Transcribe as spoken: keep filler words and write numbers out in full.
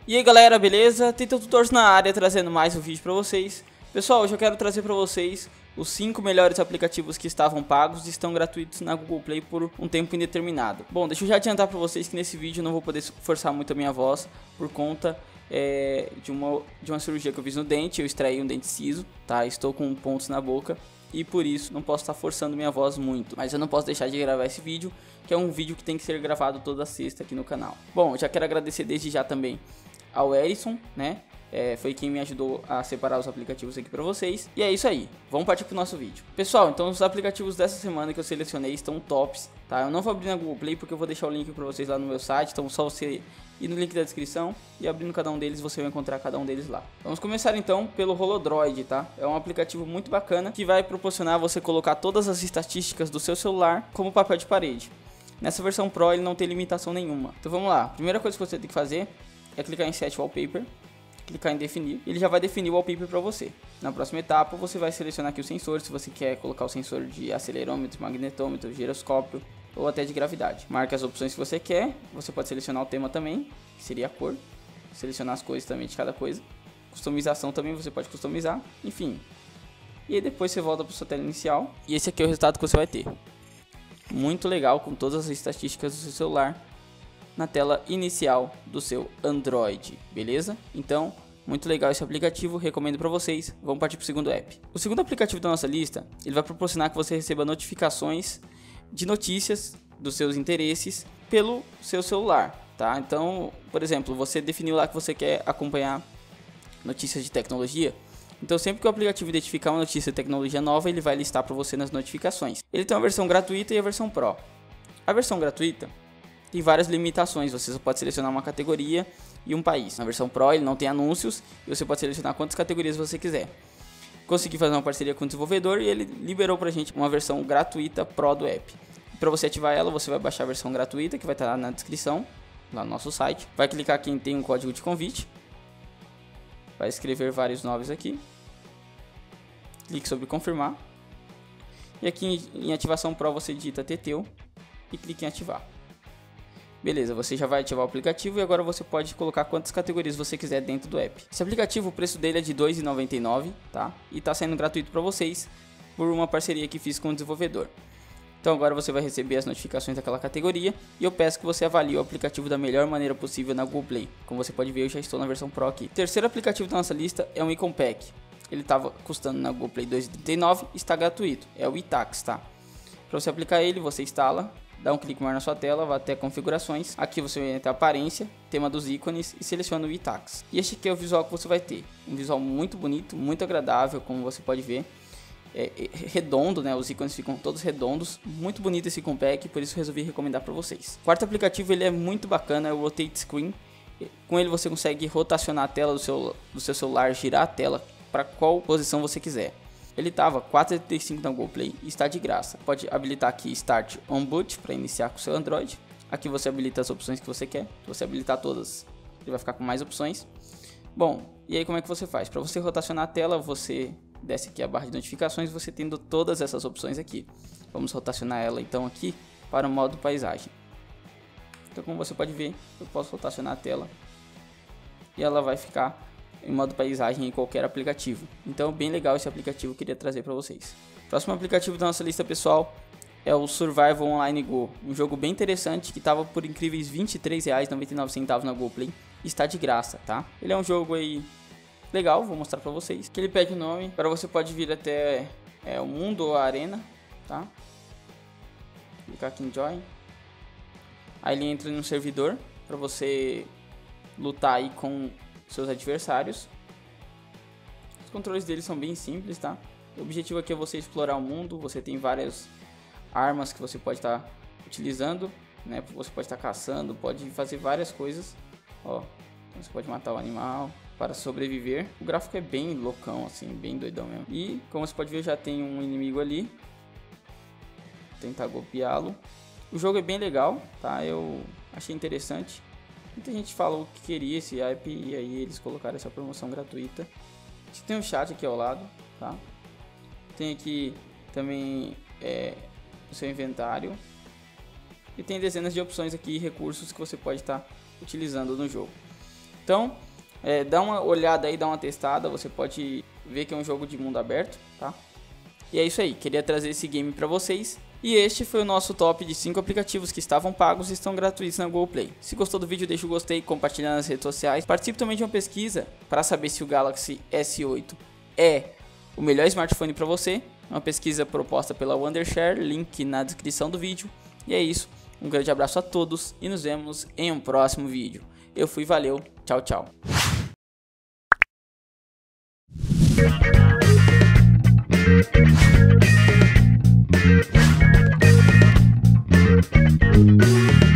E aí galera, beleza? Tita Tutors na área, trazendo mais um vídeo pra vocês. Pessoal, hoje eu quero trazer pra vocês os cinco melhores aplicativos que estavam pagos e estão gratuitos na Google Play por um tempo indeterminado. Bom, deixa eu já adiantar pra vocês que nesse vídeo eu não vou poder forçar muito a minha voz por conta é, de, uma, de uma cirurgia que eu fiz no dente. Eu extraí um dente ciso, tá? Estou com pontos na boca e por isso não posso estar forçando minha voz muito. Mas eu não posso deixar de gravar esse vídeo, que é um vídeo que tem que ser gravado toda sexta aqui no canal. Bom, já quero agradecer desde já também ao Erison, né? É, foi quem me ajudou a separar os aplicativos aqui pra vocês. E é isso aí, vamos partir pro nosso vídeo. Pessoal, então os aplicativos dessa semana que eu selecionei estão tops, tá? Eu não vou abrir na Google Play porque eu vou deixar o link pra vocês lá no meu site. Então só você ir no link da descrição e abrindo cada um deles, você vai encontrar cada um deles lá. Vamos começar então pelo Holodroid, tá? É um aplicativo muito bacana que vai proporcionar você colocar todas as estatísticas do seu celular como papel de parede. Nessa versão Pro ele não tem limitação nenhuma. Então vamos lá, primeira coisa que você tem que fazer é clicar em Set Wallpaper, clicar em definir, ele já vai definir o wallpaper para você. Na próxima etapa você vai selecionar aqui o sensor, se você quer colocar o sensor de acelerômetro, magnetômetro, giroscópio ou até de gravidade. Marque as opções que você quer, você pode selecionar o tema também, que seria a cor, selecionar as cores também de cada coisa. Customização também você pode customizar, enfim. E aí depois você volta para sua tela inicial e esse aqui é o resultado que você vai ter. Muito legal, com todas as estatísticas do seu celular na tela inicial do seu Android, beleza? Então, muito legal esse aplicativo, recomendo para vocês. Vamos partir para o segundo app. O segundo aplicativo da nossa lista, ele vai proporcionar que você receba notificações de notícias dos seus interesses pelo seu celular, tá? Então, por exemplo, você definiu lá que você quer acompanhar notícias de tecnologia. Então, sempre que o aplicativo identificar uma notícia de tecnologia nova, ele vai listar para você nas notificações. Ele tem uma versão gratuita e a versão Pro. A versão gratuita tem várias limitações, você só pode selecionar uma categoria e um país. Na versão Pro ele não tem anúncios e você pode selecionar quantas categorias você quiser. Consegui fazer uma parceria com o desenvolvedor e ele liberou pra gente uma versão gratuita Pro do app. Para você ativar ela, você vai baixar a versão gratuita que vai estar lá na descrição, lá no nosso site. Vai clicar aqui em tem um código de convite. Vai escrever vários nomes aqui. Clique sobre confirmar. E aqui em ativação Pro você digita Teteu e clique em ativar. Beleza, você já vai ativar o aplicativo e agora você pode colocar quantas categorias você quiser dentro do app. Esse aplicativo, o preço dele é de dois reais e noventa e nove centavos, tá? E tá saindo gratuito para vocês por uma parceria que fiz com o desenvolvedor. Então agora você vai receber as notificações daquela categoria e eu peço que você avalie o aplicativo da melhor maneira possível na Google Play. Como você pode ver, eu já estou na versão Pro aqui. O terceiro aplicativo da nossa lista é um Icon Pack. Ele estava custando na Google Play dois reais e trinta e nove centavos, está gratuito. É o iTax, tá? Para você aplicar ele, você instala, dá um clique maior na sua tela, vai até configurações. Aqui você vai entrar aparência, tema dos ícones e seleciona o iTax. E este aqui é o visual que você vai ter. Um visual muito bonito, muito agradável, como você pode ver. É, é redondo, né? Os ícones ficam todos redondos. Muito bonito esse Icon Pack, por isso resolvi recomendar para vocês. O quarto aplicativo, ele é muito bacana, é o Rotate Screen. Com ele você consegue rotacionar a tela do seu, do seu celular, girar a tela para qual posição você quiser. Ele estava quatro reais e trinta e cinco centavos na Google Play e está de graça. Pode habilitar aqui Start on Boot para iniciar com o seu Android. Aqui você habilita as opções que você quer. Se você habilitar todas, ele vai ficar com mais opções. Bom, e aí como é que você faz? Para você rotacionar a tela, você desce aqui a barra de notificações, você tendo todas essas opções aqui. Vamos rotacionar ela então aqui para o modo paisagem. Então como você pode ver, eu posso rotacionar a tela e ela vai ficar em modo paisagem em qualquer aplicativo. Então bem legal esse aplicativo, queria trazer para vocês. Próximo aplicativo da nossa lista, pessoal, é o Survival Online Go, um jogo bem interessante que estava por incríveis vinte e três reais e noventa e nove centavos na Google Play e está de graça, tá? Ele é um jogo aí legal, vou mostrar para vocês. Que ele pede o nome, para você pode vir até é, o mundo ou a arena, tá? Clicar aqui em Join. Aí ele entra no servidor para você lutar aí com seus adversários. Os controles deles são bem simples, tá? O objetivo aqui é você explorar o mundo. Você tem várias armas que você pode estar tá utilizando, né? Você pode estar tá caçando, pode fazer várias coisas. Ó, você pode matar o animal para sobreviver. O gráfico é bem loucão, assim, bem doidão mesmo. E como você pode ver, já tem um inimigo ali. Vou tentar golpeá-lo. O jogo é bem legal, tá? Eu achei interessante. Muita gente falou que queria esse app e aí eles colocaram essa promoção gratuita. A gente tem um chat aqui ao lado, tá? Tem aqui também é, o seu inventário. E tem dezenas de opções aqui e recursos que você pode estar utilizando no jogo. Então, é, dá uma olhada aí, dá uma testada, você pode ver que é um jogo de mundo aberto, tá? E é isso aí, queria trazer esse game pra vocês. E este foi o nosso top de cinco aplicativos que estavam pagos e estão gratuitos na Google Play. Se gostou do vídeo, deixa o gostei, compartilha nas redes sociais. Participe também de uma pesquisa para saber se o Galaxy S oito é o melhor smartphone para você. Uma pesquisa proposta pela Wondershare, link na descrição do vídeo. E é isso, um grande abraço a todos e nos vemos em um próximo vídeo. Eu fui, valeu, tchau, tchau. We'll be right back.